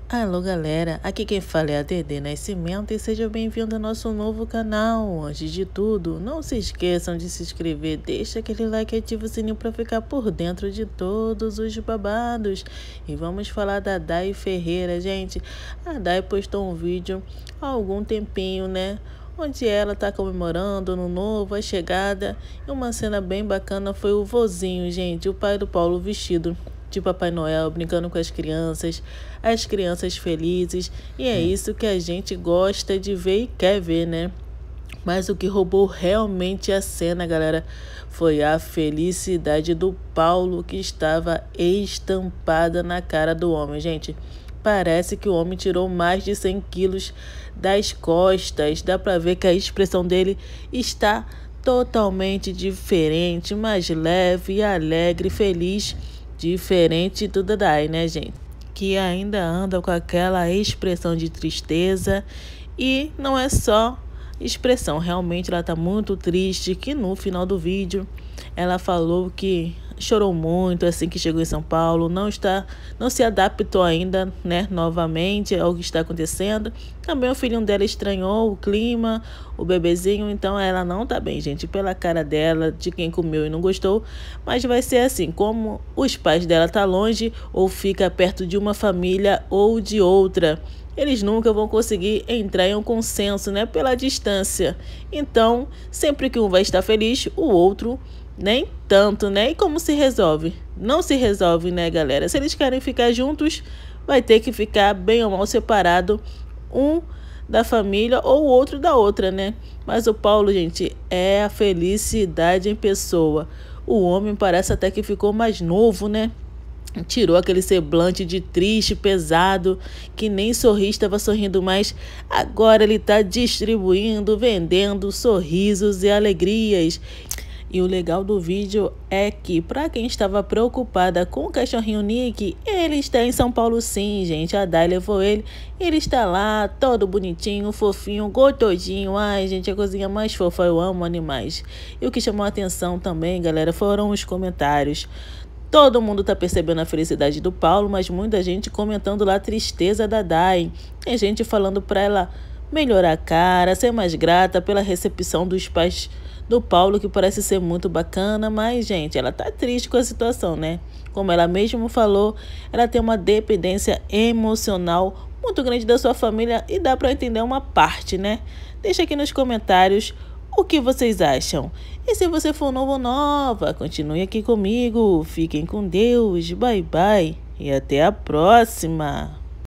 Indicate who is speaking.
Speaker 1: Alô galera, aqui quem fala é a Dedê Nascimento e seja bem-vindo ao nosso novo canal. Antes de tudo, não se esqueçam de se inscrever, deixa aquele like e ativa o sininho para ficar por dentro de todos os babados. E vamos falar da Day Ferreira, gente. A Day postou um vídeo há algum tempinho, né? Onde ela tá comemorando Ano Novo, a chegada. E uma cena bem bacana foi o vozinho, gente, o pai do Paulo vestido de Papai Noel, brincando com as crianças felizes. E é isso que a gente gosta de ver e quer ver, né? Mas o que roubou realmente a cena, galera, foi a felicidade do Paulo, que estava estampada na cara do homem, gente. Parece que o homem tirou mais de 100 quilos das costas. Dá pra ver que a expressão dele está totalmente diferente, mais leve, alegre, feliz. Diferente do Dadai, né, gente? Que ainda anda com aquela expressão de tristeza. E não é só expressão, realmente ela tá muito triste. Que no final do vídeo ela falou que chorou muito assim que chegou em São Paulo, não se adaptou ainda, né, novamente ao que está acontecendo. Também o filhinho dela estranhou o clima, o bebezinho, então ela não tá bem, gente, pela cara dela, de quem comeu e não gostou. Mas vai ser assim, como os pais dela tá longe, ou fica perto de uma família ou de outra, eles nunca vão conseguir entrar em um consenso, né, pela distância. Então, sempre que um vai estar feliz, o outro nem tanto, né? E como se resolve? Não se resolve, né, galera? Se eles querem ficar juntos, vai ter que ficar bem ou mal separado, um da família ou o outro da outra, né? Mas o Paulo, gente, é a felicidade em pessoa. O homem parece até que ficou mais novo, né? Tirou aquele semblante de triste, pesado, que nem sorrir, estava sorrindo mais. Agora ele está distribuindo, vendendo sorrisos e alegrias. E o legal do vídeo é que, para quem estava preocupada com o cachorrinho Nick, ele está em São Paulo sim, gente. A Day levou ele, ele está lá, todo bonitinho, fofinho, gotodinho. Ai, gente, a coisinha mais fofa, eu amo animais. E o que chamou a atenção também, galera, foram os comentários. Todo mundo tá percebendo a felicidade do Paulo, mas muita gente comentando lá a tristeza da Day. Tem gente falando para ela melhorar a cara, ser mais grata pela recepção dos pais do Paulo, que parece ser muito bacana, mas, gente, ela tá triste com a situação, né? Como ela mesmo falou, ela tem uma dependência emocional muito grande da sua família e dá para entender uma parte, né? Deixa aqui nos comentários o que vocês acham. E se você for novo ou nova, continue aqui comigo. Fiquem com Deus. Bye, bye. E até a próxima.